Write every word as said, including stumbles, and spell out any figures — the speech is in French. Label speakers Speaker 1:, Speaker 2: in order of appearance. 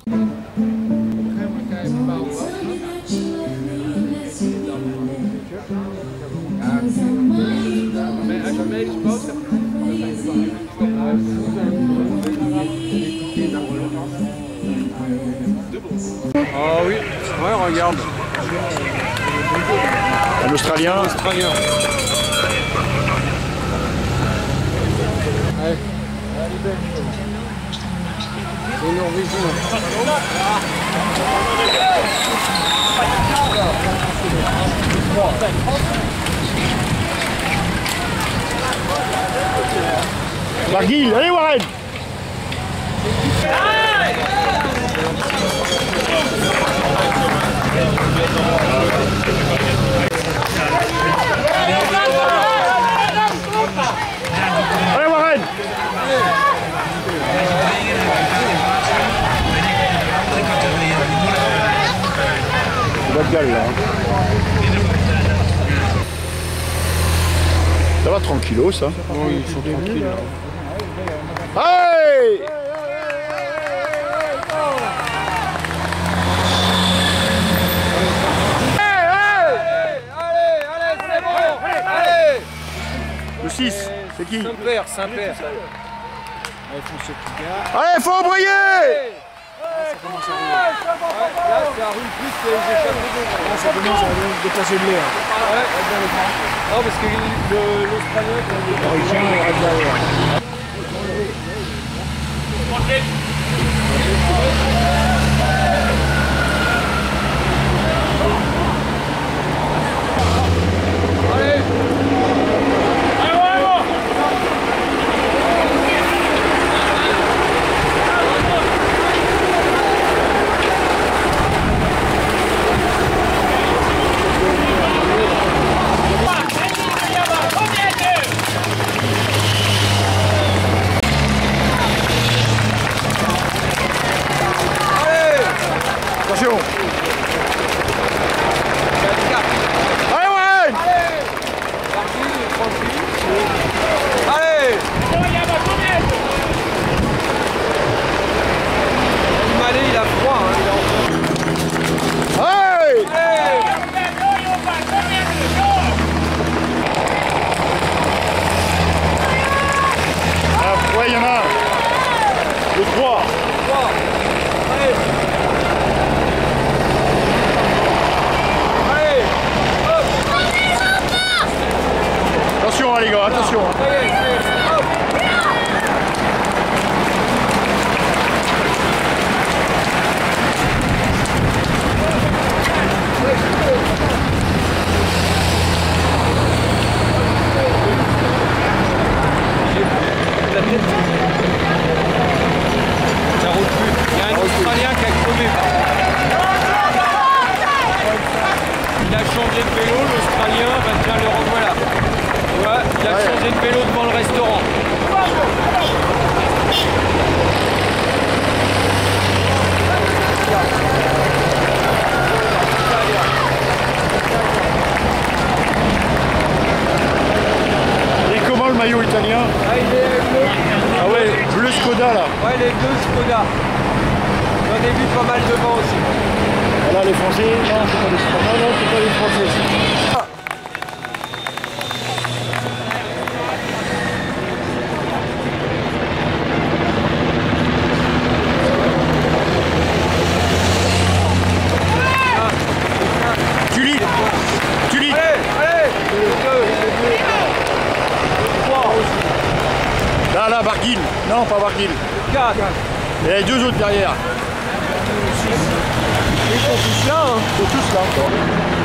Speaker 1: Ah oui, ouais, regarde.
Speaker 2: Un Australien.
Speaker 1: Australien. Ouais. C'est Norvégien.
Speaker 2: Barguil, allez Warren. Allez Warren. C'est la gueule là. Ça va tranquillo ça.
Speaker 1: Oui, ils sont tranquilles.
Speaker 2: Hey! Le six, c'est qui?
Speaker 1: Saint-Père, Saint-Père.
Speaker 2: Allez, faut briller!
Speaker 1: Ça commence à rouler. Là, ça roule plus que j'ai fait.
Speaker 2: Là, ça commence à dépasser de l'air.
Speaker 1: Ouais, non, parce que l'Australien,
Speaker 2: il tient, il reste derrière. Attention! Allez, Warren!
Speaker 1: Allez! Malé, il a froid, hein, il est en
Speaker 2: Hey! Ah, ouais, il y en a un. Le trois.
Speaker 1: Allez!
Speaker 2: Attention, hein, les gars, attention.
Speaker 1: Ça roule plus. Il y a un Australien qui a crevé. Il a changé de vélo, l'Australien, bah tiens, le revoilà. Ouais, il a
Speaker 2: ouais.
Speaker 1: changé de vélo devant le restaurant.
Speaker 2: Et comment le maillot italien?
Speaker 1: Ah, il est bleu.
Speaker 2: Ah ouais, bleu Skoda là.
Speaker 1: Ouais, les deux Skoda. J'en ai vu pas mal devant aussi.
Speaker 2: Et là, les Français, non, c'est pas les Français. Non, non, c'est pas les Français. Ah. Tulip, Tulip.
Speaker 1: Allez, allez, les deux, les deux. Les trois aussi.
Speaker 2: Là, là, Barguil. Non, pas Barguil.
Speaker 1: Quatre.
Speaker 2: Et les deux autres derrière.
Speaker 1: Ils sont tous là, hein.
Speaker 2: Ils sont tous là encore.